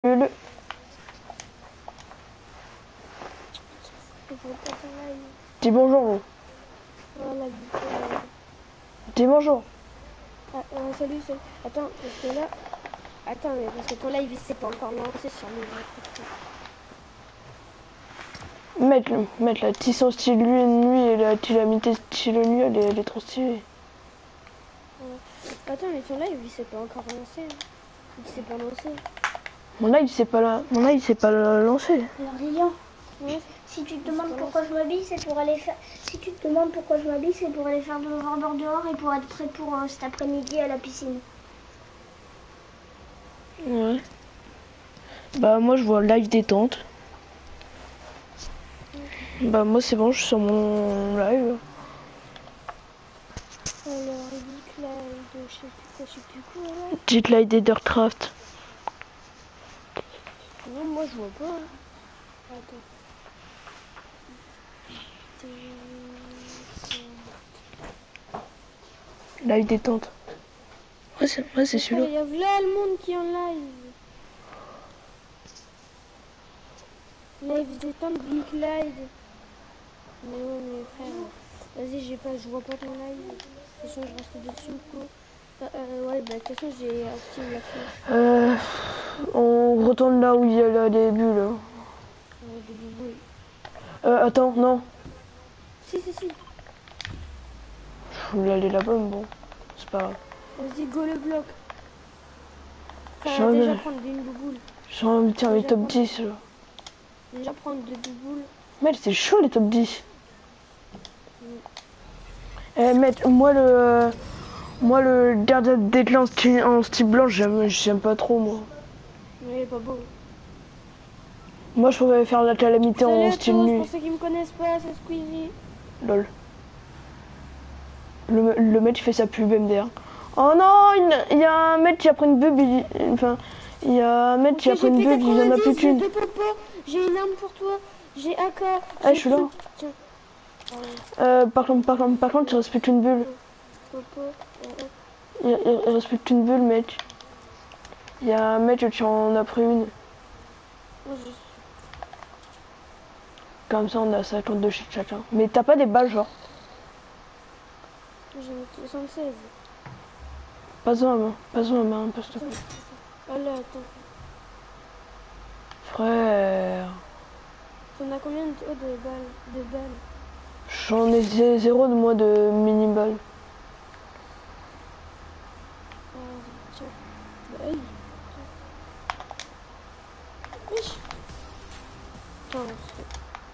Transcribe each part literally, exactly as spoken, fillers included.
Le... Dis bonjour, vous. Voilà, euh... Dis bonjour. Ah, euh, salut, salut. Attends, parce que là... Attends, mais parce que ton live, il s'est pas encore lancé sur les autres. Mettre le, mettre la tisson style lui et nuit et la tilamité style nuit, elle est, elle est trop stylée. Ouais. Attends, mais ton live, il s'est pas encore lancé. Hein. Il s'est pas lancé. Mon live, c'est pas là. Mon live, c'est pas lancé. Alors, Lilian, Ouais. si tu te demandes pourquoi je m'habille, c'est pour aller faire. Si tu te demandes pourquoi je m'habille, c'est pour aller faire de l'overboard dehors et pour être prêt pour euh, cet après-midi à la piscine. Ouais. Bah moi je vois live détente. Bah moi c'est bon, je suis sur mon live. Alors, Geek Live, je sais plus quoi, je sais plus quoi là. Petite live d'Ethercraft. Non, moi je vois pas. Hein. Attends. Live détente. Ouais c'est ouais, c'est celui-là. Il y a là le monde qui est en live. Live détente, Geek Live. Mais ouais, mais frère, vas-y, j'ai pas, je vois pas ton live. De toute façon, je reste dessus quoi. Euh, euh, ouais, bah de toute façon, j'ai activé la flèche. Euh, on retourne là où il y a là, des bulles. Là. Euh, des bouboules. Euh, attends, non. Si, si, si. Je voulais aller là-bas, mais bon, c'est pas grave. Vas-y, go le bloc. Enfin, J'en ai- déjà prendre une bouboule. J'ai envie de tirer les Déjà top prendre- dix là. Déjà prendre deux bouboules. Mec, c'est chaud les top dix. Eh mec, moi le moi le gardien d'éclat en style, en style blanc, j'aime j'aime pas trop moi. Mais il est pas beau. Moi je pourrais faire la calamité Salut en à style tous, nuit. pour ceux qui me connaissent pas, c'est Squeezie. Lol. Le, le mec il fait sa pub M D R. Oh non, il, il y a un mec qui a pris une bub, il, enfin il y a un mec qui a pris une bub, il y en a plus qu'une. J'ai deux pompons, j'ai une arme pour toi, j'ai A K. Ah je suis là. Tiens. Euh, par contre, par contre, par contre, il reste plus qu'une bulle. Popo, euh, Il, il, il reste plus qu'une bulle, mec. Il y a un mec qui en a pris une. moi, je- Comme ça, on a cinquante-deux chez chacun. Mais t'as pas des balles, genre? J'en ai soixante-seize. Pas un, main. Pas un, main, parce que... Oh là, attends. Frère... T'en as combien de, oh, de balles de balles J'en ai zé- zéro de moi de mini-balles. Ah, tiens. Bah, hey. Wesh. Attends, c'est...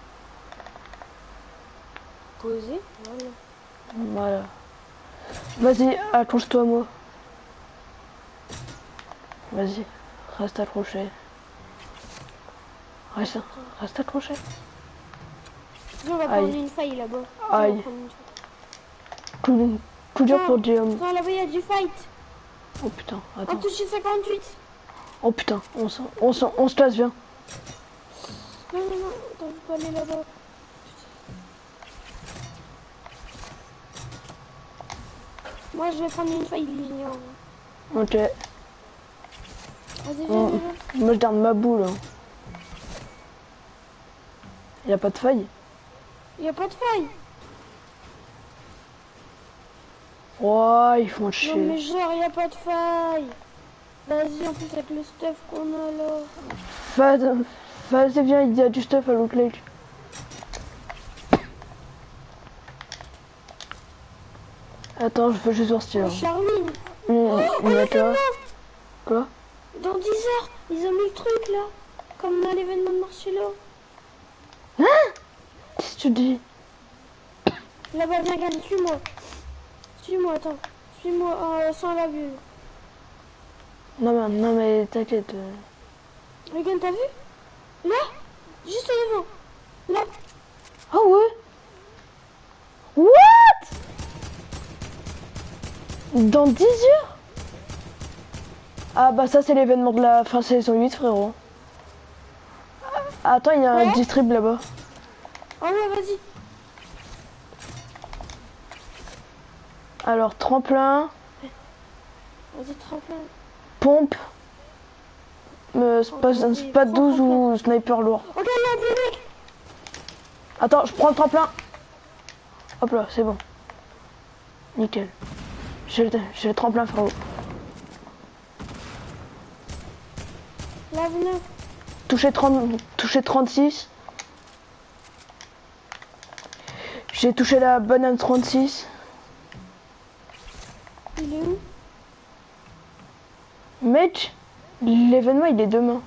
Posé, voilà. Voilà. Vas-y, accroche-toi, moi. Vas-y, reste accroché. Reste, reste accroché. Viens, on va Aïe. prendre une faille là-bas. Viens, on va Aïe. prendre une faille. Coup, coup dur Attends, pour Guillaume. attends, là-bas, il y a du fight. Oh putain, On attends. touche cinquante-huit. Oh putain, on, se- on, se- on se casse, viens. Non, non, non, attends, je peux aller là-bas. Moi, je vais prendre une faille, Lilian. Ok. Vas-y, viens, Mm. viens, viens. Moi, je garde ma boule. Hein. Y a pas de faille. Il n'y a pas de faille. Oh, ils font Non, chier. mais genre, il n'y a pas de faille. Vas-y, en plus, avec le stuff qu'on a là. Vas- Vas-y, viens, il y a du stuff à l'autre lake. Attends, je veux juste voir ce qu'il y a. Oh, Charline. Une, Oh, une le matelas. Quoi? Dans dix heures, ils ont mis le truc là. Comme à l'événement de Marcello. Qu'est-ce que tu dis? Là-bas, viens, regarde, suis-moi. Suis-moi, attends. Suis-moi euh, sans la bulle. Non, mais, non, mais t'inquiète. euh. Regarde, t'as vu? Là? Juste devant. Là. Ah ouais? What? Dans dix heures? Ah bah ça c'est l'événement de la fin saison huit, frérot. Ah, attends, il y a un Ouais. distrib là-bas. Oh ouais, vas-y. Alors tremplin, Vas-y, tremplin. pompe, Euh, Spad, Spad douze ou sniper lourd. Ok, là, des mecs. Attends, je prends le tremplin. Hop là, c'est bon. Nickel. J'ai le, j'ai le tremplin, frérot. Là, venez. Touché trente, touché trente-six. J'ai touché la banane trente-six. Il est où? Mec, l'événement il est demain.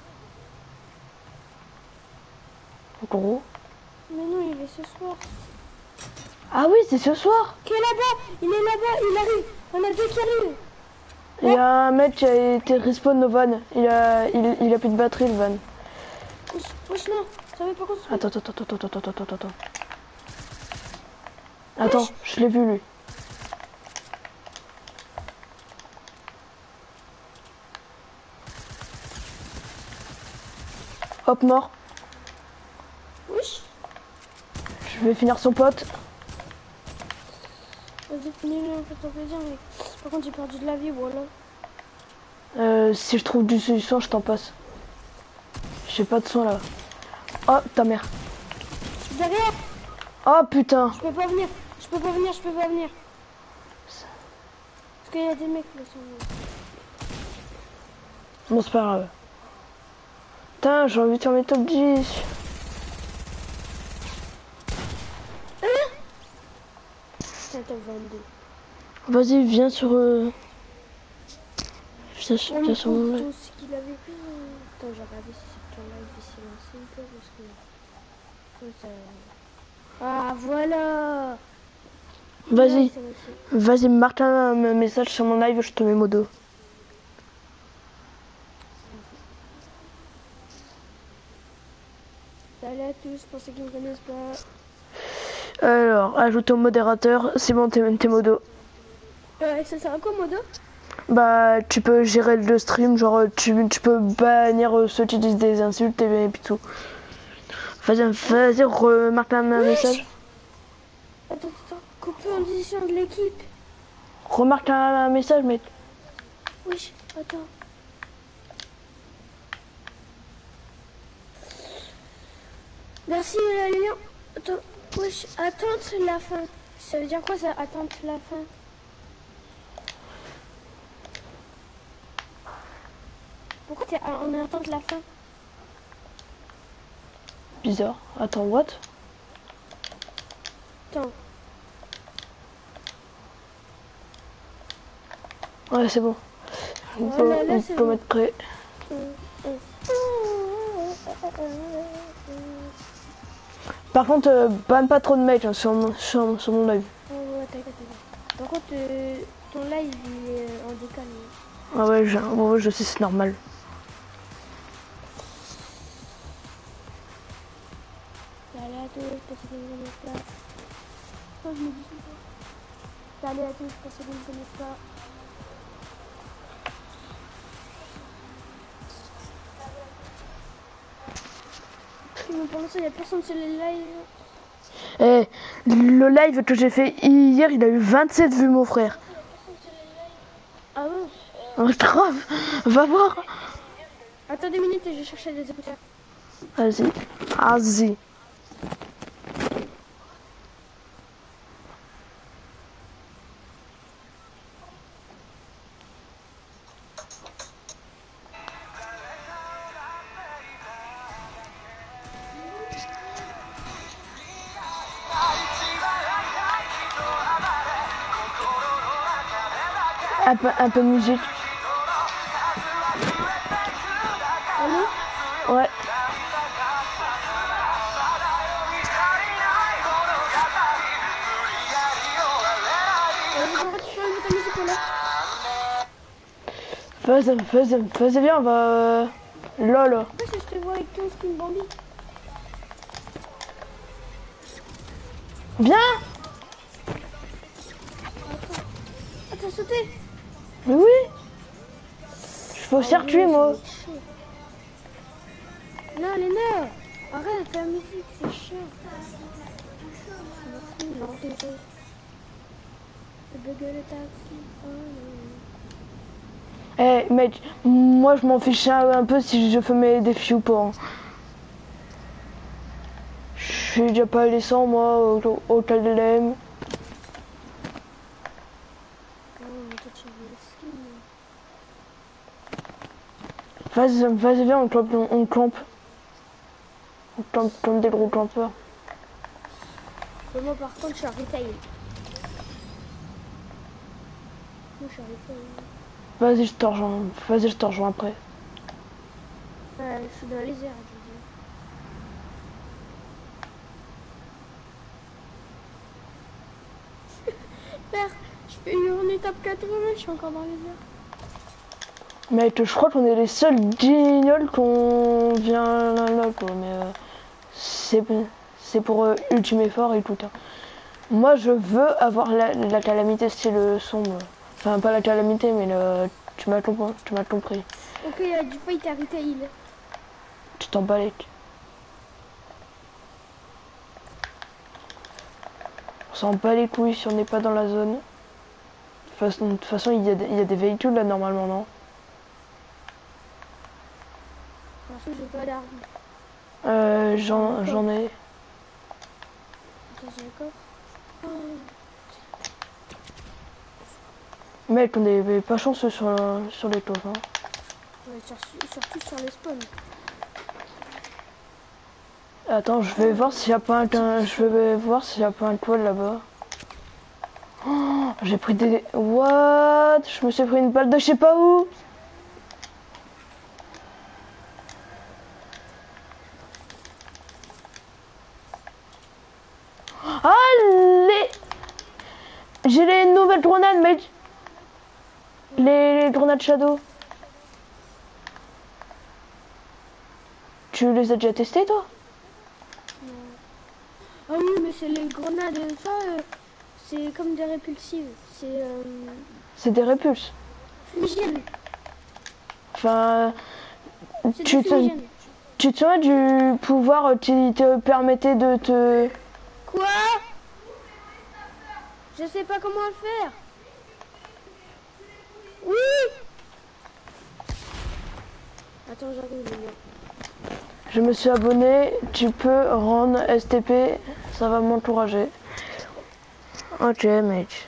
Gros. Mais non, il est ce soir. Ah oui, c'est ce soir. Qui est là-bas? Il est là-bas, il arrive. On a deux qui arrivent. Il y a un mec qui a été respawn au van. Il a, il, il a plus de batterie le van. Wesh, wesh, non, ça veut pas construire. Attends, attends, attends, attends, attends, attends, attends. Attends, je l'ai vu lui. Hop, mort. Wesh. Je vais finir son pote. Vas-y, finis-le, fais ton plaisir, mais par contre, j'ai perdu de la vie, voilà. Euh, si je trouve du sang, je t'en passe. J'ai pas de son là. Oh, ta mère. Derrière. Oh putain. Je peux pas venir, je peux pas venir, je peux pas venir. Parce qu'il y a des mecs là sur moi. Bon, c'est pas grave. Putain, j'ai envie de faire mes top dix. Putain, top vingt-deux. Vas-y, viens sur... Euh... Viens, sur- On viens me sur mon compte live. tout ce qu'il avait fait. Attends, j'ai regardé si c'est ton live est silencé ou pas parce que... Ouais, ça... Ah, voilà. Vas-y, Ouais, ça va, c'est- vas-y, marque un, un message sur mon live, je te mets modo. Salut à tous, pour ceux qui ne me connaissent pas. Alors, ajoute au modérateur, c'est bon, t'es t'es modo. Ouais, ça sert à quoi, Modo? Bah, tu peux gérer le stream, genre, tu, tu peux bannir euh, ceux qui disent des insultes et, et puis tout. Vas-y, vas-y, remarque un, un message. Attends, attends, couper en décision de l'équipe. Remarque un, un message, mec. Wesh, attends. Merci, la Lyon. Attends, wesh, attente la fin. Ça veut dire quoi ça, attente la fin? Pourquoi t'es en attente la fin? Bizarre. Attends, what? Attends. Ouais, c'est bon. On peut, Voilà, là, on c'est peut bon. mettre prêt. Par contre, euh, banne pas trop de mails hein, sur, mon- sur, sur mon live. Oh, ouais, t'inquiète, t'inquiète. Par contre, euh, ton live il est euh, en décalé. Ah ouais, je, ouais, je sais, c'est normal. Salut à tous, pour ceux qui ne me connaissent pas. Oh, je me dis ça. Salut à tous, pour ceux qui ne me connaissent pas. Mais pour l'instant, il n'y a personne sur les lives. Eh, le live que j'ai fait hier, il a eu vingt-sept vues, mon frère. Ah ouais? Oh, grave, va voir. Attends deux minutes et je vais chercher des écouteurs. Vas-y, vas-y. Un peu, un peu de musique. Allô? Ouais. Vas-y, vas-y, vas-y, viens, on va... Euh... Lol. Pourquoi si je te vois avec ton skin Bambi? Viens. Ah, t'as sauté? Mais oui. Je suis au circuit, moi. Non, Léna, arrête la musique, c'est chiant. Non, t'es chaud. Le taxi. Oh, Eh mec, moi je m'en fiche un, un peu si je fais mes défis ou pas. Hein. Je suis déjà pas allé sans moi au, au Talem. Vas-y, vas-y, viens, on clampe, on, on clampe. On clampe comme des gros clampeurs. Moi par contre je suis à retail. Moi je suis à retail. Vas-y, je te rejoins. Vas-y, je te rejoins après. Ouais, je suis dans les airs, je dis. Père, je fais une étape quatre-vingts, je suis encore dans les airs. Mec, je crois qu'on est les seuls guignols qu'on vient là, là quoi. Mais euh, c'est c'est pour euh, ultime effort et tout. Hein. Moi, je veux avoir la, la calamité style sombre. Enfin, pas la calamité, mais le... tu m'as compris. Tu m'as compris. Ok, il y a du fight à retail. Tu t'en bats les... On s'en bat les couilles si on n'est pas dans la zone. De toute façon, de toute façon il, y a des, il y a des véhicules là normalement, non? Parce que j'ai pas d'armes. Euh, j'en j'en ai. Attends, j'ai un coffre. Oh. Mec, on est pas chanceux sur, sur les toits. Hein. Ouais, sur, surtout sur les spawns. Attends, je vais voir s'il y a pas un, je vais voir s'il y a pas un toit là-bas. Oh, j'ai pris des... What? Je me suis pris une balle de je sais pas où. Allez! J'ai les nouvelles grenades, mec. Les, les grenades Shadow. Tu les as déjà testées, toi? Non. Ah oui, mais c'est les grenades, ça, euh, c'est comme des répulsives. C'est... Euh... C'est des répulses. Fumigènes. Enfin... Tu te, tu te souviens du pouvoir qui te permettait de te... Quoi? Je sais pas comment le faire. Oui. Attends, j'arrive. Je me suis abonné, tu peux rendre S T P, ça va m'encourager. Ok, mec.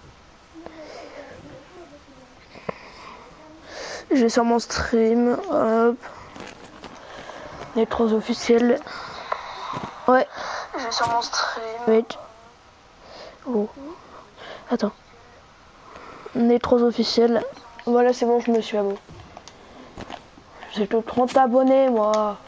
Je vais sur mon stream, hop. Les trois officiels. Ouais. Je vais sur mon stream. Mec. Oh. Attends. Les trois officiels. Voilà, c'est bon, je me suis abonné. J'ai que trente abonnés, moi.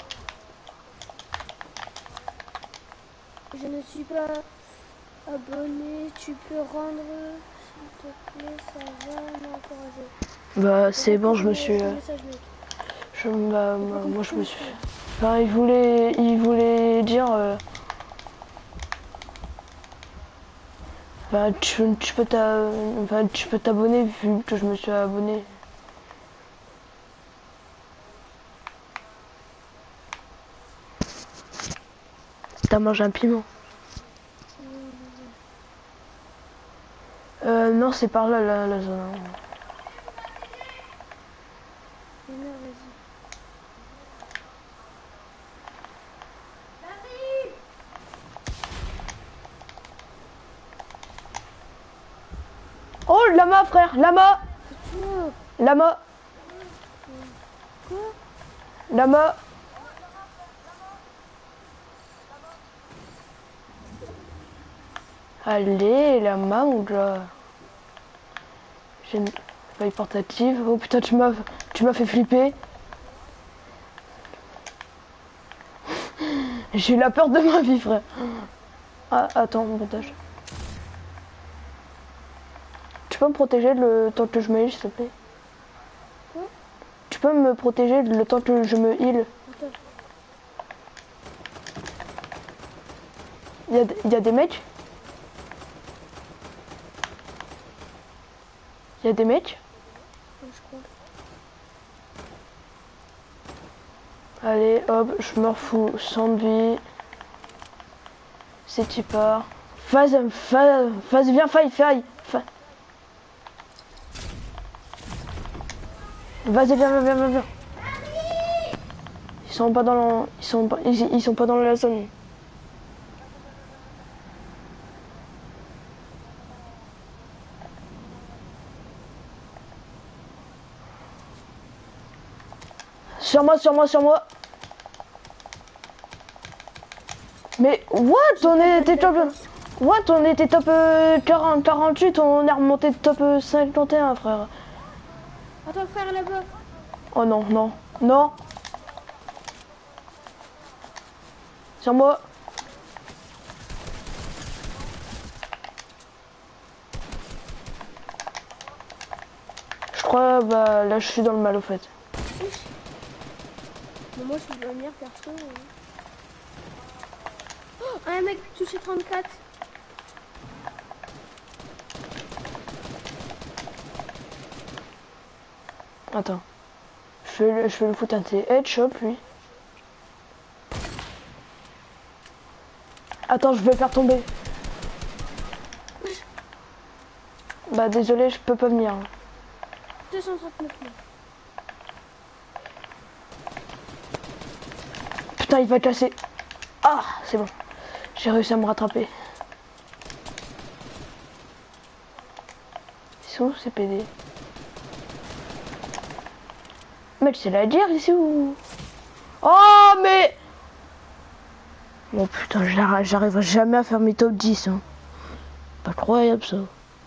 Je ne suis pas abonné, tu peux rendre, s'il te plaît, ça va m'encourager. Bah c'est bon, je me suis... Euh, je, bah, moi je me suis... Enfin, il voulait, il voulait dire... Euh, bah tu, tu peux t'abonner vu que je me suis abonné. T'as mangé un piment? Euh, non, c'est par là, la, la zone. Oh, lama, frère, lama. Lama. Quoi? Lama. Allez, lama, mon gars. J'ai une feuille portative. Oh putain, tu m'as tu m'as fait flipper. J'ai eu la peur de ma vie, frère. Ah, attends, mon montage. Tu peux me protéger le temps que je me heal, s'il te plaît? Quoi? Tu peux me protéger le temps que je me heal? Il y a, il y a des mecs? Il y a des mecs? Je crois. Allez, hop, je me refous sans vie. C'est tu pars. Vas-y, vas-y, vas viens, faille, faille. Vas-y, viens, viens, viens, viens, viens. Ils sont pas dans la... Ils sont pas... Ils, ils sont pas dans la zone. Sur moi, sur moi, sur moi. Mais what? On était top... What? On était top euh, quarante, quarante-huit, on est remonté top euh, cinquante et un, frère. Attends, frère, là-bas. Oh non, non, non. Sur moi. Je crois, bah là je suis dans le mal au fait. Mais moi je suis le meilleur perso. Oh, un mec touché trente-quatre. Attends. Je vais, le, je vais le foutre un T. Headshot lui. Attends, je vais le faire tomber. Bah désolé, je peux pas venir. deux cent trente-neuf. Putain, il va casser. Ah, c'est bon. J'ai réussi à me rattraper. Ils sont où ces P D? Mec, c'est la guerre ici ou... Oh, mais... Oh putain, j'arriverai jamais à faire mes top dix. Hein. Pas croyable ça.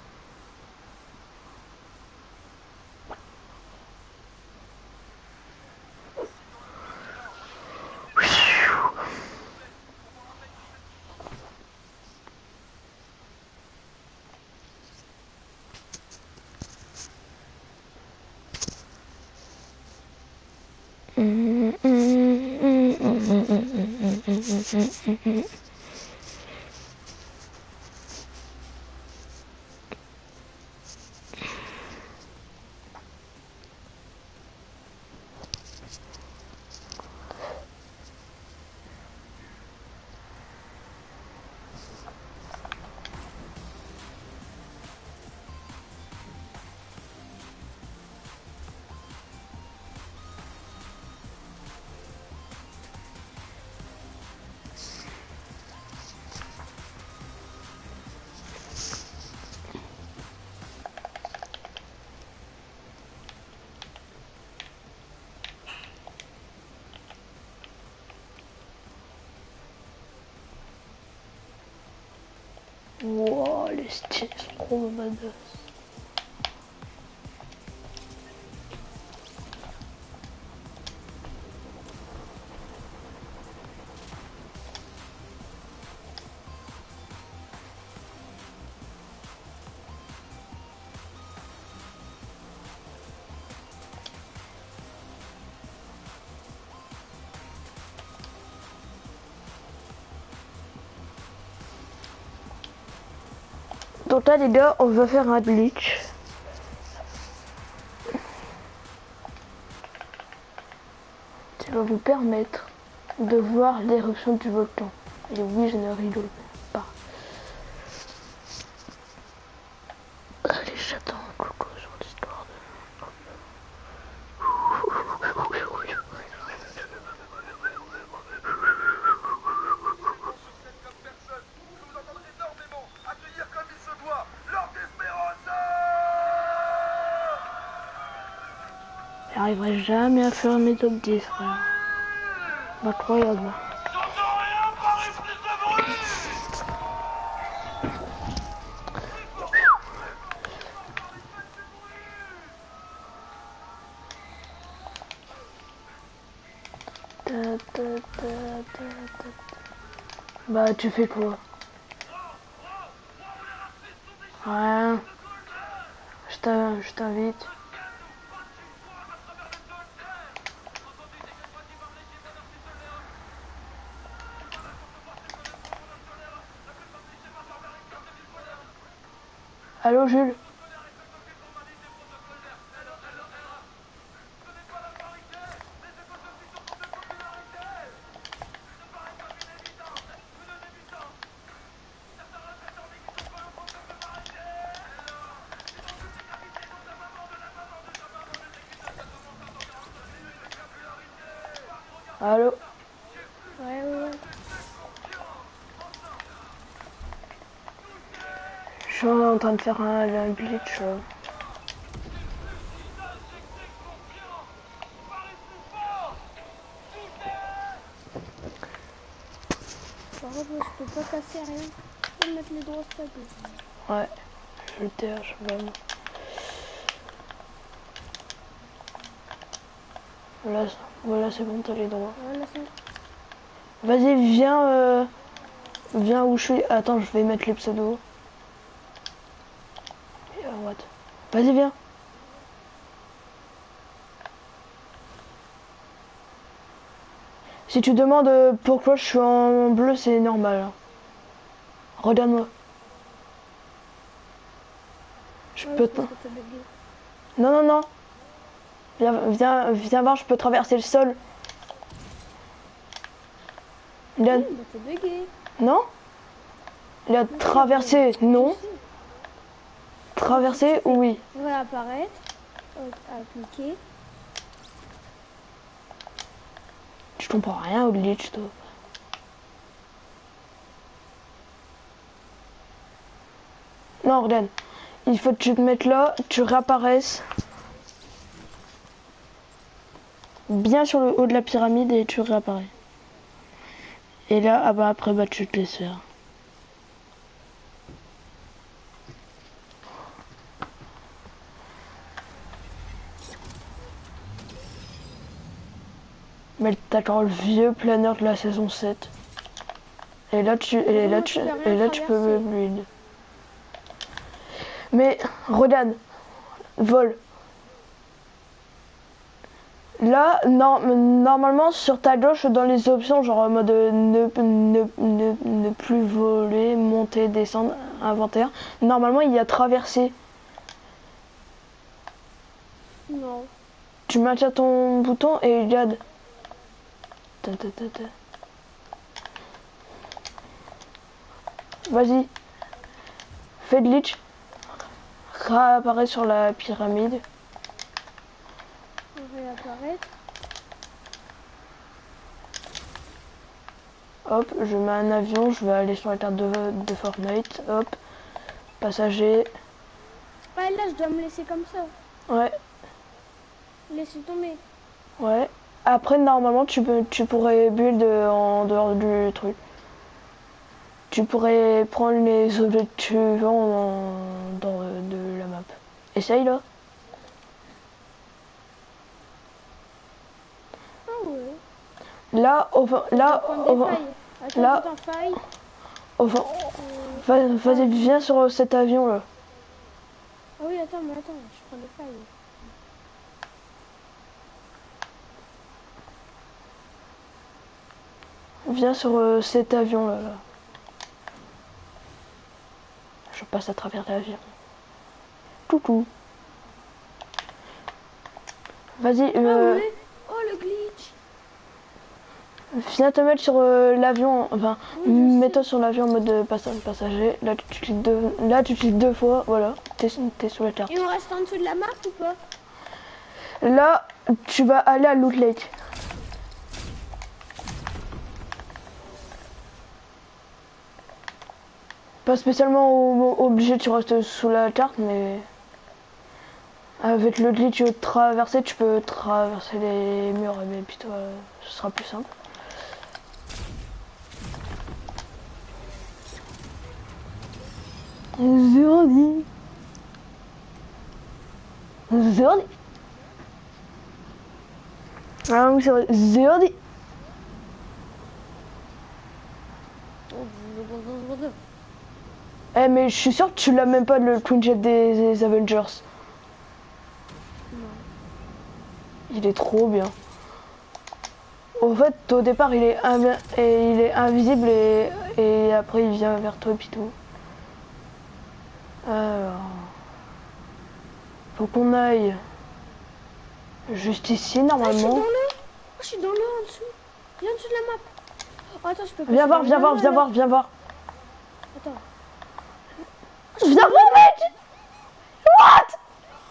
Wow, les styles sont trop badass. Donc là les gars, on va faire un glitch. Qui va vous permettre de voir l'éruption du volcan. Et oui, je ne rigole pas. Allez, j'attends un coco sur l'histoire de... J'arriverai jamais à faire mes top dix, frère. Incroyable. Bah, tu fais quoi? Ouais. Je t'invite. Allô, Jules? Allô? Ouais, ouais, ouais. Je suis en train de faire un, un glitch. euh. Par contre, moi, je peux pas casser rien. Je peux mettre les droits stables. Ouais, je le terre, je vais. Voilà, voilà c'est bon, t'as les droits. Voilà, c'est... Vas-y, viens, euh, viens où je suis. Attends, je vais mettre les pseudos. Et, euh, what? Vas-y, viens. Si tu demandes euh, pourquoi je suis en bleu, c'est normal. hein. Regarde-moi. Je Ouais, peux c'est te... parce que t'as bugué. Non, non, non. Viens, viens, viens voir, je peux traverser le sol. Regarde. Oui, bah t'as bugué. Non? Il a traversé, non. Tu sais. Traversé, Tu fais oui. réapparaître, euh, appliquer. Je comprends rien au glitch, toi. Non, regarde. Il faut que tu te mettes là, tu réapparaisses. Bien sur le haut de la pyramide et tu réapparais. Et là, ah bah après, bah tu te laisses faire. Mais t'attends le vieux planeur de la saison sept. Et là tu et là tu et là tu peux me build. Mais regarde, vol. Là, non, normalement sur ta gauche dans les options, genre en mode ne, ne, ne, ne plus voler, monter, descendre, inventaire. Normalement il y a traversé. Non. Tu maintiens ton bouton et regarde. Ta, ta, ta, ta. Vas-y. Fais glitch. Réapparaît sur la pyramide. Réapparaître. Hop, je mets un avion, je vais aller sur la carte de, de Fortnite. Hop. Passager. Ouais, là, je dois me laisser comme ça. Ouais. Laisser tomber. Ouais. Après, normalement, tu, peux, tu pourrais build en dehors du truc. Tu pourrais prendre les objets que tu veux en, dans de la map. Essaye là. Ah ouais. Là, au là, au Attends, là, attends, faille. au euh... vas-y, viens sur cet avion là. Ah oui, attends, mais attends, je prends des failles. Viens sur euh, cet avion là, là. Je passe à travers l'avion. Coucou. Vas-y. Euh... Ah ouais. Oh le glitch. Viens te mettre sur euh, l'avion. Enfin, oui, mets-toi sur l'avion en mode de passager. Là tu cliques deux. Là tu cliques deux fois. Voilà. T'es es sous la carte. Et on reste en dessous de la map ou pas? Là, tu vas aller à Loot Lake. Pas spécialement obligé, tu restes sous la carte, mais avec le glitch de traverser, tu peux traverser les murs, mais puis toi, ce sera plus simple. Zordi. Zordi. Ah oui, c'est vrai. Zordi. Eh mais je suis sûr que tu l'as même pas le Queen Jet des, des Avengers. Non. Il est trop bien. Au fait, au départ, il est, et il est invisible et, et après il vient vers toi et puis tout. Alors, faut qu'on aille juste ici normalement. Ah, je suis dans l'eau. Oh, je suis dans l'eau en dessous. Viens en dessous de la map. Oh, attends, je peux pas. Viens voir, viens voir, viens voir, viens voir. Attends. Viens voir, mec. What?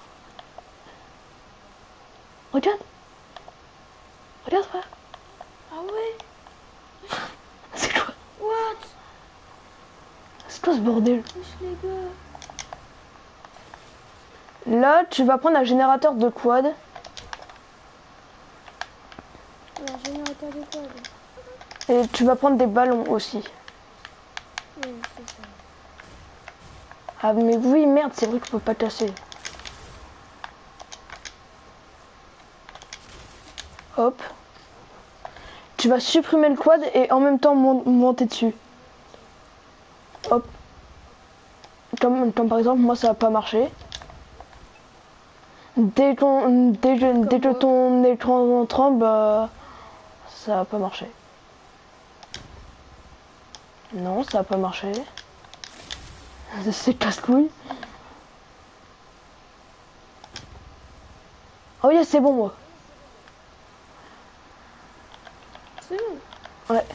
Regarde. Regarde, frère. c'est quoi ce bordel? Wesh, les gars. Là, tu vas prendre un générateur de quad. Alors, générateur de quad. Et tu vas prendre des ballons aussi. Oui, c'est ça. Ah mais oui, merde, c'est vrai que je peux pas tasser. Hop. Tu vas supprimer le quad et en même temps mon monter dessus. Hop. Comme, comme par exemple, moi ça va pas marcher. Dès, ton, dès, dès que ton écran tremble, bah, ça va pas marcher. Non, ça va pas marcher. C'est casse-couille. Oh yeah, c'est bon moi. C'est bon. Ouais.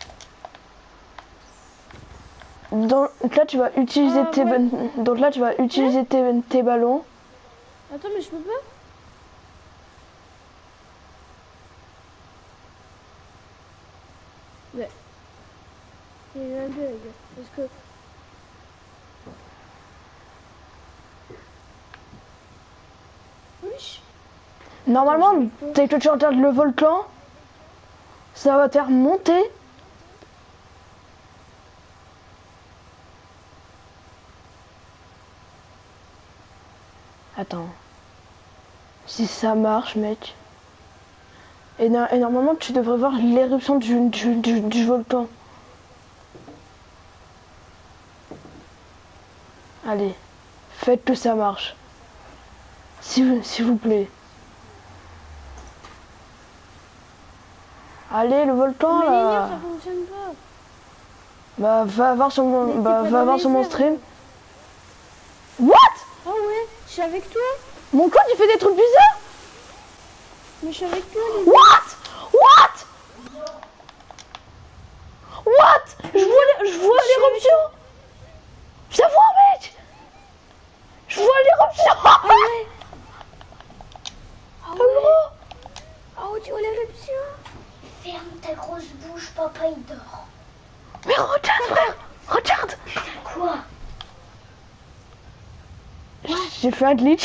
Donc là tu vas utiliser Ah, tes ouais. donc là tu vas utiliser tes, tes ballons. Attends, mais je peux pas. Ouais. Il y a un bug. Parce que... Wesh. Normalement, dès que tu regardes le volcan, ça va te faire monter. Attends. Si ça marche, mec. Et, no- et normalement, tu devrais voir l'éruption du, du, du, du volcan. Allez, faites que ça marche. S'il s'il vous plaît. Allez, le volcan Mais les liens, là. ça fonctionne pas. Bah, va voir sur Mais mon, t'es bah, pas va dans voir les sur mon airs, stream. en What? Ah ouais, je suis avec toi. Mon code il fait des trucs bizarres. Mais je suis avec toi, les What? What? What? Je vois les- je vois l'éruption. Je la vois, mec. Je vois l'éruption. Ah ouais. Ah Oh, ouais. gros. Ah ouais, tu vois l'éruption. Ferme ta grosse bouche, papa il dort. Mais regarde, frère. Regarde. Quoi? J'ai fait un glitch.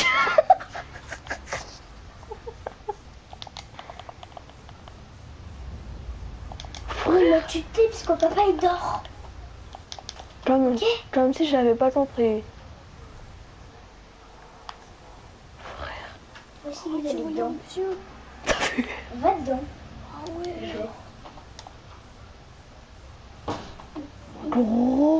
Oui, mais tu te tais parce que papa il dort. Comme, Ok. comme si j'avais pas compris. Voici il Tu est vois dedans. l'éruption. Va dedans. Ah ouais. Gros.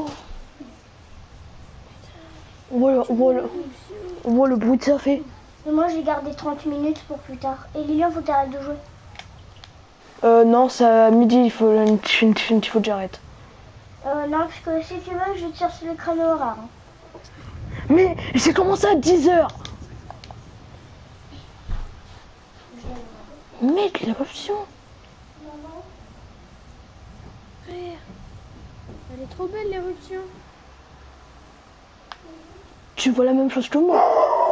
Voilà, voilà. Voilà le bruit que ça fait. Et moi j'ai gardé trente minutes pour plus tard. Et Lilian, faut que t'arrêtes de jouer. Euh, non, c'est à midi, il faut, il faut que j'arrête. Euh, non, parce que si tu veux, je tire sur le créneau horaire. hein. Mais j'ai commencé à dix heures. Mec, l'éruption. Frère. Elle est trop belle, l'éruption. Tu vois la même chose que moi.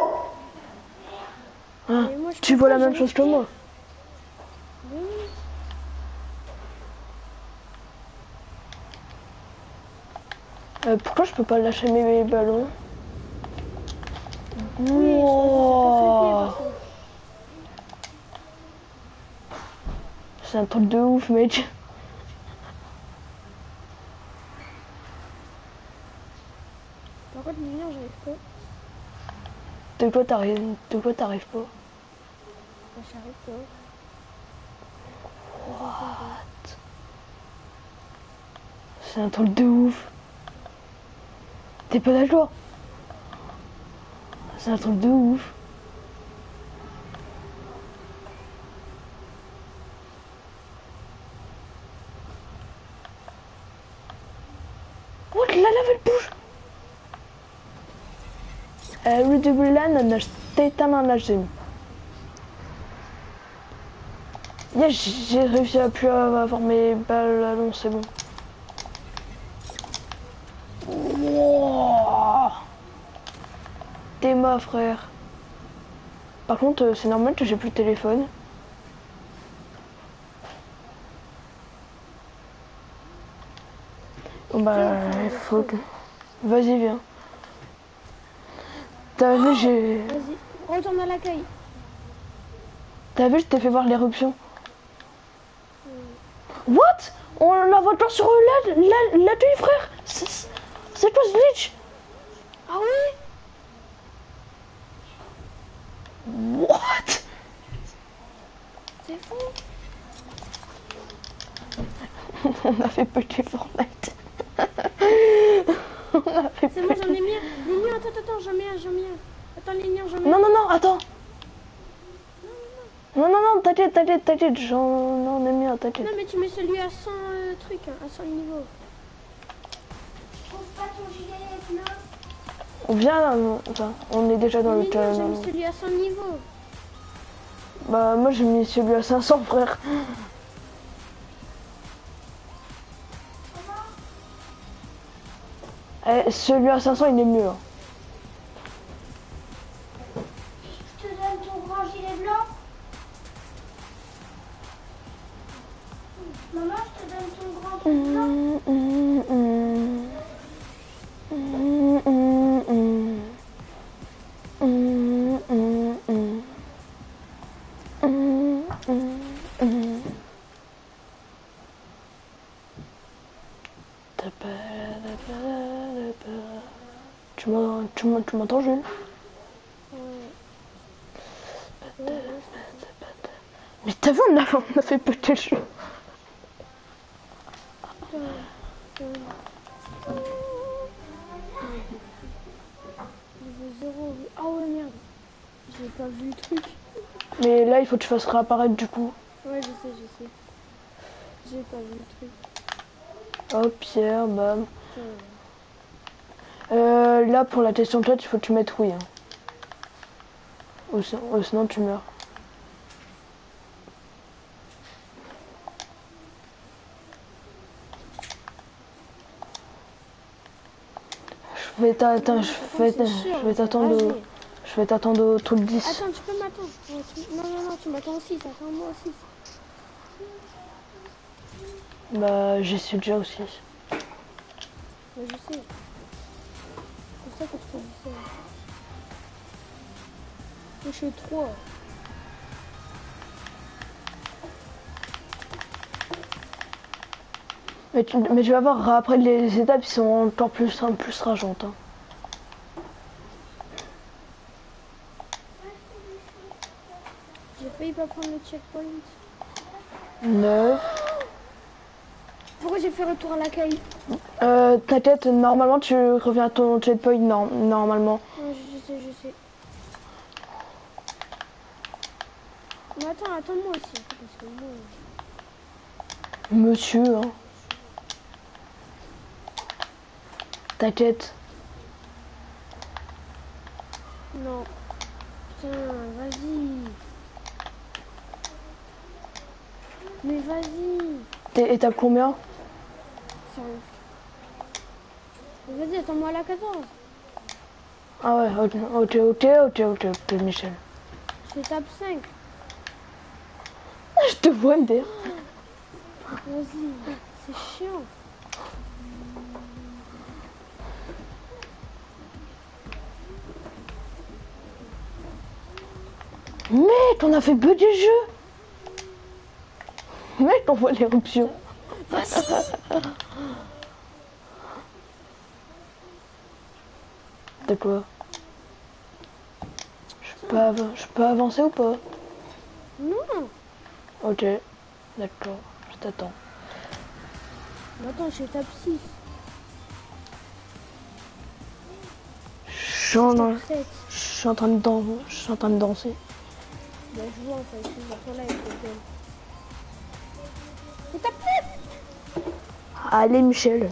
Hein, Et moi, je tu peux vois pas, la même j'arrive chose que pas. moi. Oui. Euh, pourquoi je peux pas lâcher mes ballons? Oui, je Wow. pense que C'est un truc de ouf, mec. par contre, Lilian, j'arrive pas. De quoi t'arrives de quoi t'arrives pas? Bah, j'arrive pas. C'est un truc de ouf. T'es pas d'accord? C'est un truc de ouf. Oh, la lave elle bouge. Redoublant na stétan na gym. Yeah, j'ai réussi à plus avoir mes ballons, c'est bon. Wow. T'es ma frère. Par contre, euh, c'est normal que j'ai plus de téléphone. Bon bah, il faut que... Vas-y, viens. T'as vu, j'ai... Vas-y, retourne à l'accueil. T'as vu, je t'ai fait voir l'éruption. What? On la voiture sur la, la, la tuile, frère. C'est c'est toi, ce glitch. Ah oui? What? C'est fou. On a fait petit Fortnite. On a fait C'est bon, j'en ai mis un. Lignon, attends, attends, j'en mets un, j'en mets un. Attends, Lignon, j'en mets un. Non, non, non, attends. Non, non, non, t'inquiète, t'inquiète, t'inquiète. J'en ai mis un, t'inquiète. Non, mais tu mets celui à cent euh, trucs, hein, à cent niveaux. Je trouve pas ton gilet bleu. On vient là, non, enfin, on est déjà dans le Lignon, terrain. j'ai mis celui à cent niveaux. Bah, moi j'ai mis celui à cinq cents, frère. Eh, celui à cinq cents, il est mieux. Hein. Je te donne ton grand gilet blanc. Maman, je te donne ton grand gilet blanc. Mm, mm, mm. Mm, mm, mm. Mm, mm, mm. Mm, mm, mm. Tu m'en- tu m'en- tu m'entends, Jules? Mais t'as vu, on a, on a fait péter le jeu. Niveau zéro. Ah ouais, merde. J'ai pas vu le truc. Mais là, il faut que tu fasses réapparaître du coup. Ouais, je sais, je sais. J'ai pas vu le truc. Hop, Pierre, bam. Putain. Euh, là, pour la question de chat, il faut que tu mettes oui. Hein. Ou, si- ou sinon, tu meurs. Je vais t'attendre, je vais t'a- je vais t'attendre, au- je vais t'attendre au truc dix. Attends, tu peux m'attendre. Ouais, tu- Non, non, non, tu m'attends aussi. Attends-moi aussi. Bah, j'y suis déjà aussi. Ouais, je sais. C'est pour ça que je te dis ça. Moi, je suis trois. Mais tu, mais tu vas voir, après les étapes, ils sont encore plus, plus rageantes. Hein. J'ai failli pas prendre le checkpoint. neuf. Pourquoi j'ai fait retour à l'accueil? Euh, t'inquiète, normalement, tu reviens à ton checkpoint, non, normalement. Ouais, je sais, je sais. Mais attends, attends-moi aussi. Parce que moi... Monsieur, hein. T'inquiète. Non. Putain, vas-y. Mais vas-y. T'es étape combien? cinq. Mais vas-y, attends-moi à la quatorze. Ah ouais, ok, ok, ok, ok, ok, ok, Michel. Je tape cinq. Je te vois, M D R. Vas-y, c'est chiant. Mec, on a fait bugger le jeu. Mec, on voit l'éruption. De quoi? Je peux, av je peux avancer ou pas? Non. Ok, d'accord, je t'attends. Mais attends, je tape six. Je suis en, train- sept. je suis en train de danser. Je suis en train de danser. Bah, je vois en fait, je vois ton live, c'est bien. Je tape neuf. Allez, Michel.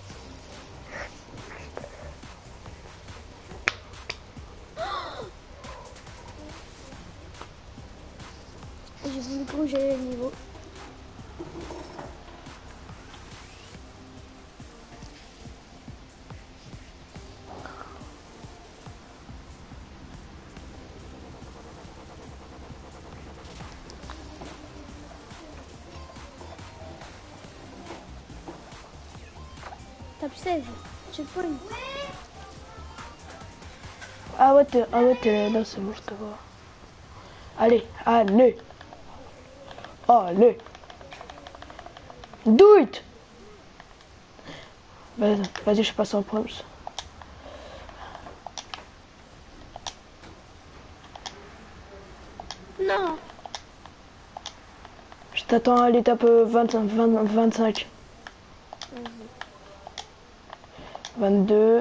J'ai voulu que j'allais le niveau. Tape seize. Checkpoint. Ah ouais, t'es ah ouais, t'es là, c'est bon, je te vois. Allez, allez. Allez. Do it. Vas-y, vas-y, je passe en proms. Non. Je t'attends à l'étape vingt-cinq, vingt, vingt-cinq. vingt-deux.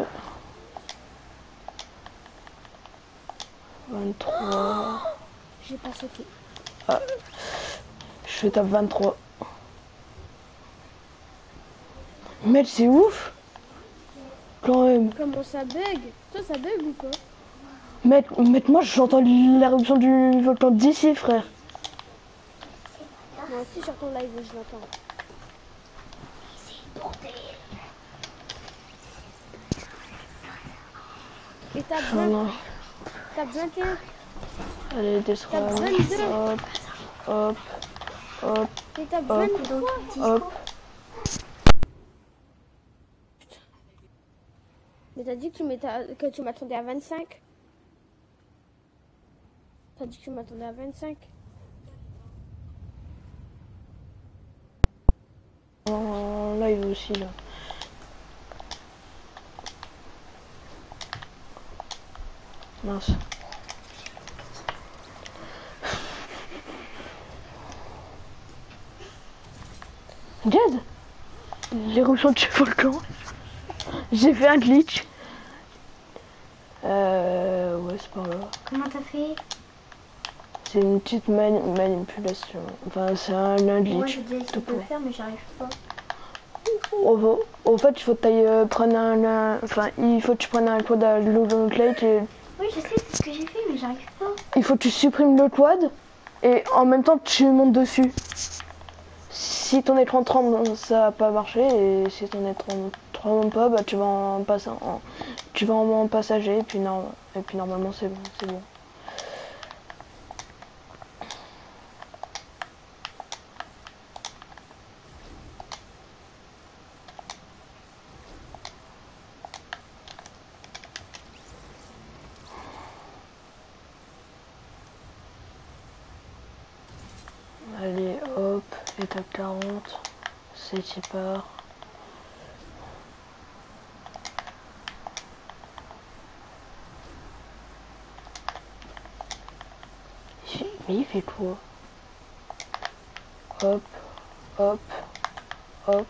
vingt-trois. J'ai pas sauté. Ah, je tape vingt-trois. Mec, c'est ouf. Quand même. Comment ça bug? Toi, ça bug ou pas? Mec, mec, moi j'entends l'éruption du volcan d'ici, frère. Moi aussi, sur ton live, je l'entends. Et t'as vingt... T'as vingt et un. Allez, descends. vingt-deux. Hop, hop, hop. Et t'as Hop. vingt-trois. Hop. Mais t'as dit que tu m'étais- que tu m'attendais à vingt-cinq. T'as dit que tu m'attendais à vingt-cinq. En live aussi, là. Mince. Jed, l'éruption du volcan. J'ai fait un glitch. Euh... Ouais, c'est par là. Comment t'as fait? C'est une petite mani manipulation. Enfin, c'est un, un glitch. Moi j'ai déjà essayé tout de le pour. faire mais j'arrive pas. Au, au fait, il faut que tu ailles euh, prendre un, un- Enfin, il faut que tu prennes un quad à l'Open Plate et Oui je sais, c'est ce que j'ai fait mais j'arrive pas. il faut que tu supprimes le quad et en même temps tu montes dessus. Si ton écran tremble, ça va pas marcher et si ton écran tremble pas, bah tu vas en passer en, tu vas en passager et puis, non, et puis normalement c'est bon, c'est bon. Allez, hop, étape quarante, c'est y part. Mais il fait quoi? Hop, hop, hop.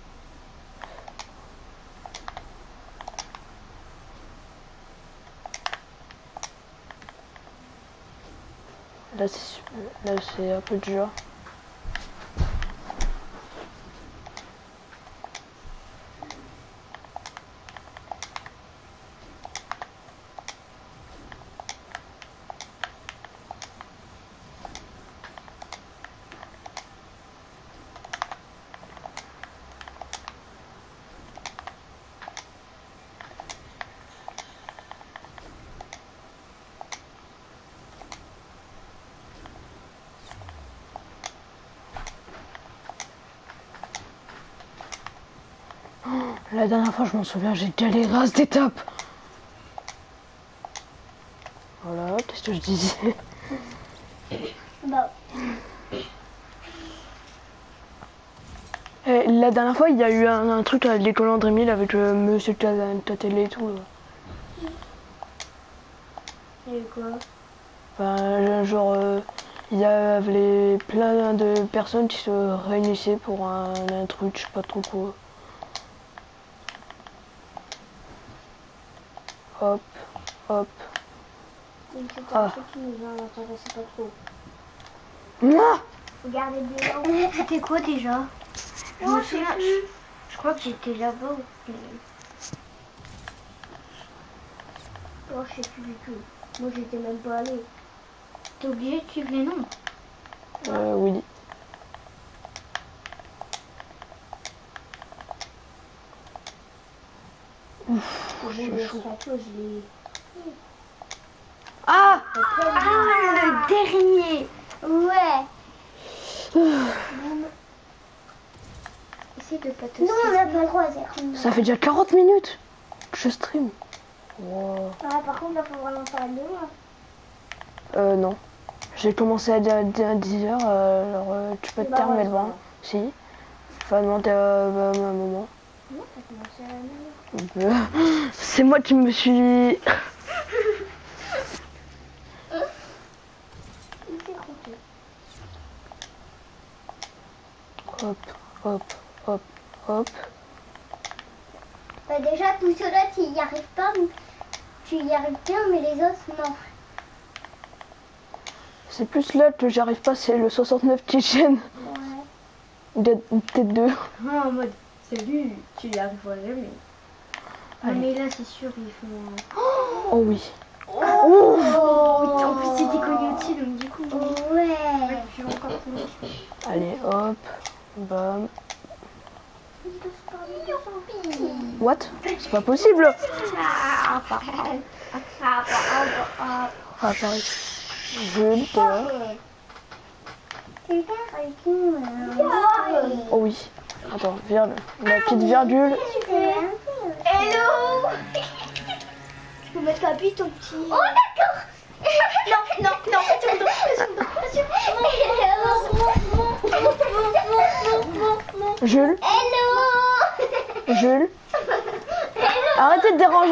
Là c'est là c'est un peu dur. La dernière fois, je m'en souviens, j'ai galéré à cette étape. Voilà, qu'est-ce que je disais? Bah. Et la dernière fois, il y a eu un, un truc à l'école André Mille avec euh, Monsieur Tatelé et tout. Là. Il y a eu quoi? Enfin, genre, euh, il y avait plein de personnes qui se réunissaient pour un, un truc, je sais pas trop quoi. Hop, hop. C'est Ah. un truc qui nous intéressait pas trop. Ah Faut garder des gens. C'était quoi déjà? Je me souviens. Je, je crois que j'étais là-bas. Ou... Oh, je sais plus du tout. Moi, j'étais même pas allée. T'as oublié de suivre les noms? euh, oui. Ouf, Bon, je suis les chaud. stratos, je les... Ah Ah, le dernier. Ouais. Essaye de pas te... Non, on n'a pas le droit à dire. Ça fait déjà quarante minutes que je stream. Wow. Ouais, par contre, il faut vraiment faire deux mois. Euh, non. J'ai commencé à dix heures, euh, alors euh, tu peux te Bah, terminer ouais, le bain. Si. Enfin, demander à ma maman. Non, t'as commencé à la même heure. Euh, C'est moi qui me suis... Il s'est trompé. Hop, hop, hop, hop. Bah, déjà, tout cela, tu y arrives pas. Tu y arrives bien, mais les autres, non. C'est plus là que j'arrive pas, c'est le soixante-neuf qui gêne. Ouais. Peut-être deux. Ah, en mode, salut, tu y arriveras jamais. Non, Allez. mais là, c'est sûr, ils font. Oh oui. Oh, oh en plus, c'était coyote, donc du coup. Ouais. Ouais, je suis encore plus. Allez, hop, bam. What? C'est pas possible. Ah, pardon. Ah, pardon. Ah, Ah, pareil. Jules, t'es là. Quelqu'un avec une... euh, Oh oui. Attends, vir- la petite virgule. Hello. Tu peux mettre la bite ton petit... Oh d'accord. Non, non, non, fais sur le dos, fais sur le dos. Jules, Hello. Jules. Arrêtez de déranger.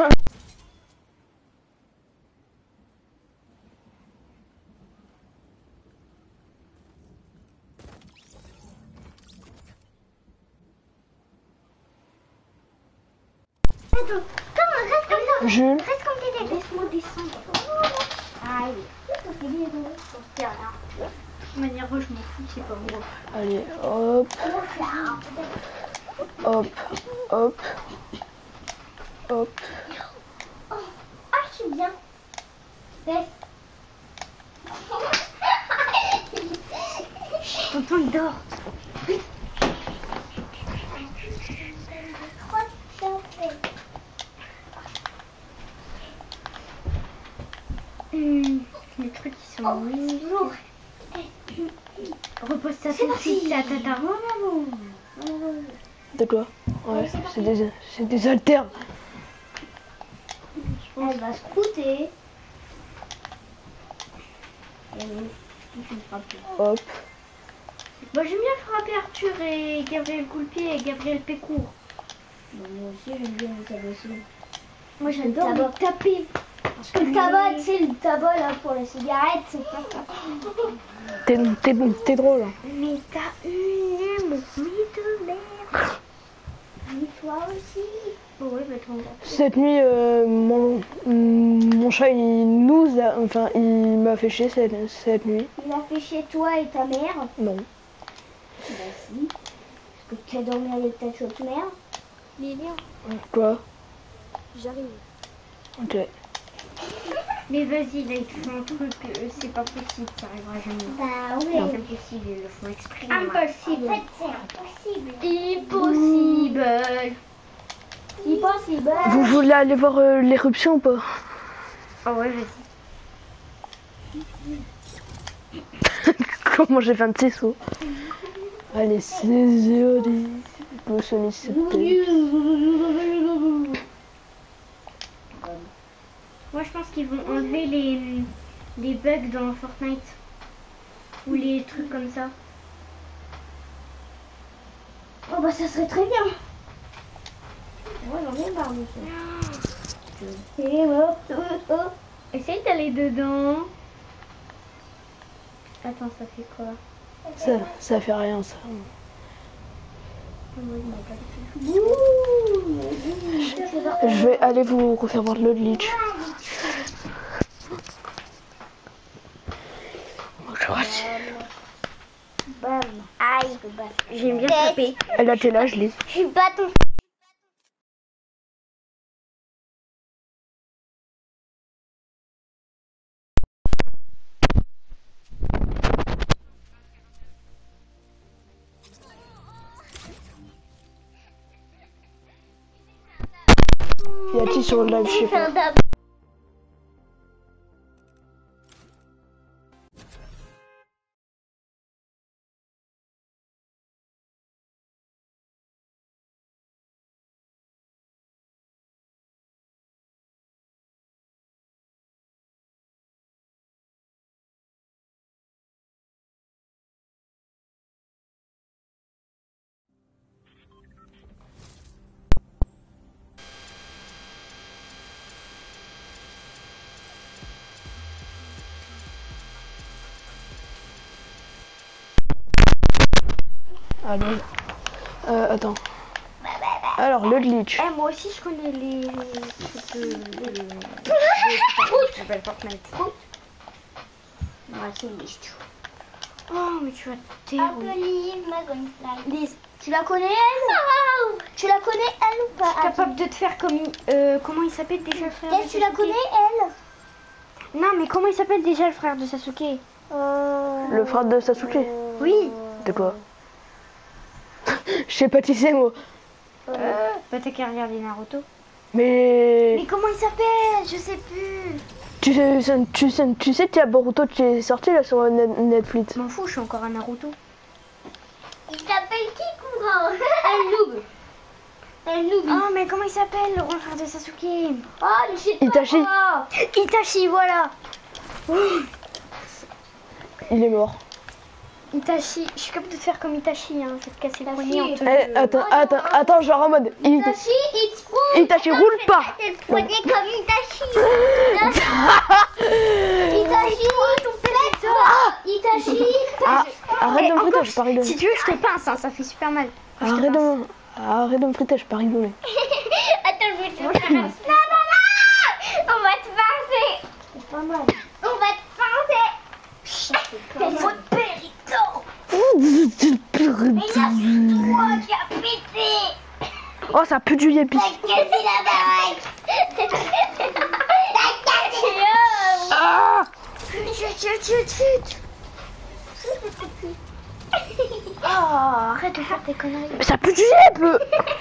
Attends, comment, reste comme ça. Jules. Reste comme t'étais. Laisse-moi descendre. Aïe. De manière, je m'en fous, c'est pas moi. Allez, hop, hop, hop, hop. Ah, je suis bien. Reste. Tonton, il dort. Hum, les trucs qui sont Bonjour. repose ta tout de suite, ta tata. De quoi? Ouais, c'est des, c'est des haltères. Elle va scouter. Hop. Moi j'aime bien frapper Arthur et Gabriel Coulpier et Gabriel Pécourt. Moi aussi, j'aime bien le tabac aussi. Moi j'adore Le tabac. les taper. Parce que le tabac, tu sais, le tabac là pour les cigarettes, c'est pas ça. T'es, t'es, t'es drôle. Hein. Mais t'as une aime de merde. Mais toi aussi. Oh ouais, bah attends. Cette nuit, euh, mon, mon chat, il nous a, enfin, il m'a fait chier cette, cette nuit. Il a fait chez toi et ta mère. Non. Bah si. Parce que tu as dormi avec ta chaude mère. Mais viens, Quoi? j'arrive. Ok. Mais vas-y, là ils te font un truc, euh, c'est pas possible, ça arrivera jamais. Bah C'est oui. impossible, ils le font exprès. Impossible. En fait, c'est impossible. Impossible. Impossible. Vous voulez aller voir euh, l'éruption ou pas? Oh ouais, vas-y. Comment j'ai fait un petit saut? Allez, c'est joli. Vous sollicitez. Moi je pense qu'ils vont enlever les, les bugs dans Fortnite. Ou les trucs comme ça. Oh bah ça serait très bien. Ouais, j'en ai marre de ça. Et hop, hop, hop. Essaye d'aller dedans. Attends, ça fait quoi? Ça, ça fait rien, ça. Je vais aller vous refaire voir le glitch. Bonjour. Bam. Aïe. J'aime bien taper. Elle a quel âge, Lise? Je bats ton Y a-t-il sur le live, je sais pas. fils. Alors, euh, attends. Alors, le glitch. Eh, moi aussi, je connais les... les trucs de... de... Je m'appelle Fortnite. Moi aussi, Lise. Oh, mais tu vas t'érouler. Apple ma gunfly. Lise, tu la connais elle? Tu la connais elle ou pas? Je suis capable de te faire comme... Euh, comment il s'appelle déjà le frère de Peut-être tu la Sasuke? connais elle? Non, mais comment il s'appelle déjà le frère de Sasuke? euh... Le frère de Sasuke. Oui. De quoi? Je sais pas qui c'est, moi. Euh, bah t'as qu'à regarder Naruto. Mais... Mais comment il s'appelle? Je sais plus. Tu sais, tu sais, tu sais qu'il y a Boruto qui est sorti là sur Net- Netflix. Je m'en fous, je suis encore à Naruto. Il s'appelle qui, Koura? El Noob. El Noob. Oh, mais comment il s'appelle le grand frère de Sasuke? Oh, le shit. Itachi. Itachi, voilà. Il est mort. Itachi, je suis capable de te faire comme Itachi, hein. Je vais te casser la poignée en te... Eh, attends, attends, attends, genre en mode... Il- Itachi, il te roule. Itachi roule pas. T'es le poignet comme Itachi. Itachi, Itachi. Ah, arrête Eh, de me friter, encore, je pas rigoler. si tu veux, je te pince, hein, ça fait super mal. Je te Arrête de pince. me... Arrête de me friter, je pas rigoler. Attends, je vais te pince. Non, non, non. On va te pincer. C'est pas mal. On va te pincer. C'est mon périto. Mais là, c'est toi qui as pété. Oh, ça pue du yépi. T'as cassé la baraque. T'as cassé. Ah, Chut, chut, chut, chut. Oh, arrête de faire tes conneries. mais ça pue du yep.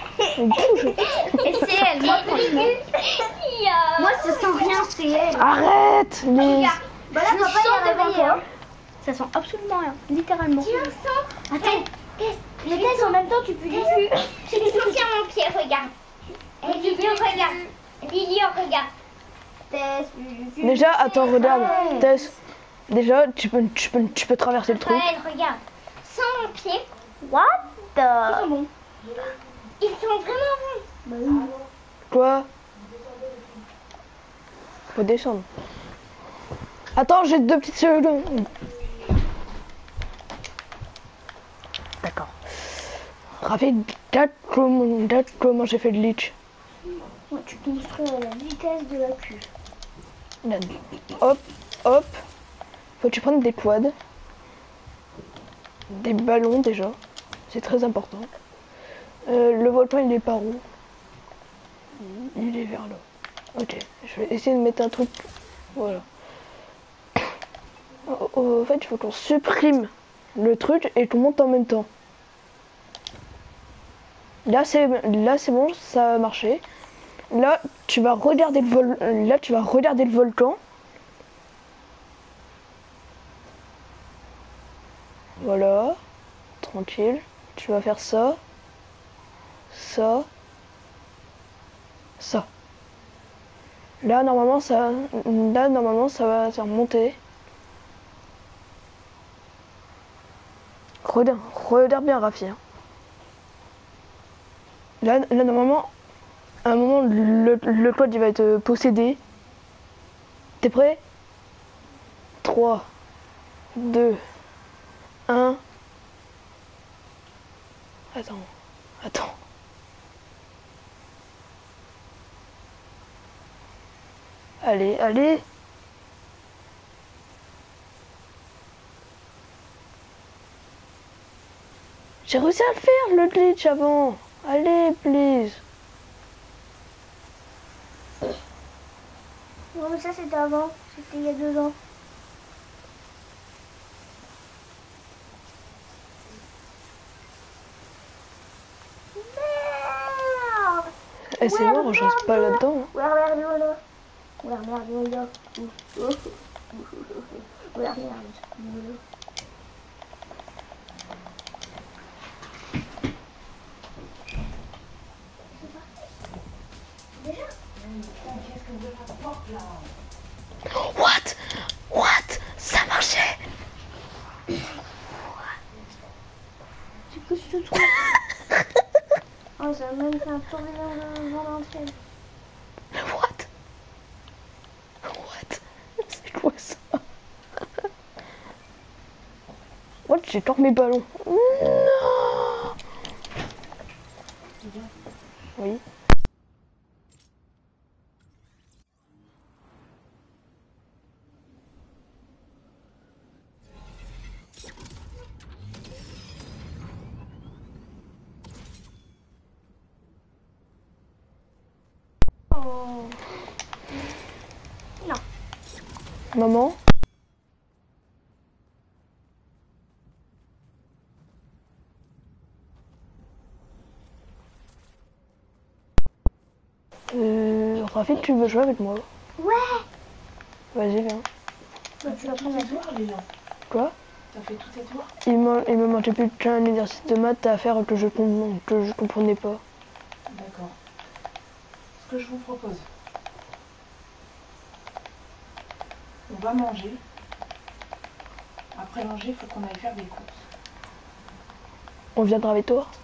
Et c'est elle, moi, franchement. Moi, ça sent rien, c'est elle. Arrête, mais... Bah là, Je me papa, sens il a devant réveillé. toi. Hein. Ça sent absolument rien, littéralement. Tu le sens? Attends. Les tests en même temps, tu peux les plus. Je vais sortir mon pied, regarde. Et Lilian, regarde. Lilian, regarde. Tess, Déjà, attends, regarde. Tess, déjà, tu peux, tu peux, tu peux traverser le truc. Raphaël, regarde. Sans mon pied, What ils the... sont bons. Ils sont vraiment bons. Quoi? Faut descendre. Attends, j'ai deux petites secondes. D'accord. Rapide, regarde comment, regarde comment j'ai fait le glitch. Ouais, tu te montres la vitesse de la cuve. Regarde. Hop, hop. Faut que tu prennes des quads. Des ballons déjà. C'est très important. Euh, le volcan il est par où? Il est vers là. Ok, je vais essayer de mettre un truc. Voilà. En fait, il faut qu'on supprime le truc et qu'on monte en même temps. Là, c'est là, c'est bon, ça a marché. Là, tu vas regarder le vol. Là, tu vas regarder le volcan. Voilà, tranquille. Tu vas faire ça, ça, ça. Là, normalement, ça, là, normalement, ça va se remonter. Regarde, regarde bien, Rafi. hein. Là, là, normalement, à un moment, le, le code il va être possédé. T'es prêt? trois, deux, un. Attends, attends. Allez, allez. J'ai réussi à le faire, le glitch avant. Allez, please. Non, mais ça, c'était avant. C'était il y a deux ans. Merde! Et c'est mort, je reste pas là-dedans. hein. Ouais, merde, voilà. Ouais, merde, voilà. Ouais, merde, voilà. What? What? Ça marchait. C'est que je te trouve. Oh, ça m'a même fait un tourbillon de vent dans le ciel. What? What? C'est quoi ça? What? J'ai tort mes ballons. Non. C'est bien. Oui. Oh. Non. Maman? Euh, Rafik, tu veux jouer avec moi? Ouais. Vas-y, viens. T'as fait tous tes devoirs, Léa? Quoi? T'as fait tous tes devoirs? Il m'a il me manquait plus qu'un exercice de maths à faire que je, com- que je comprenais pas. D'accord. Ce que je vous propose, on va manger. Après manger, il faut qu'on aille faire des courses. On viendra avec toi?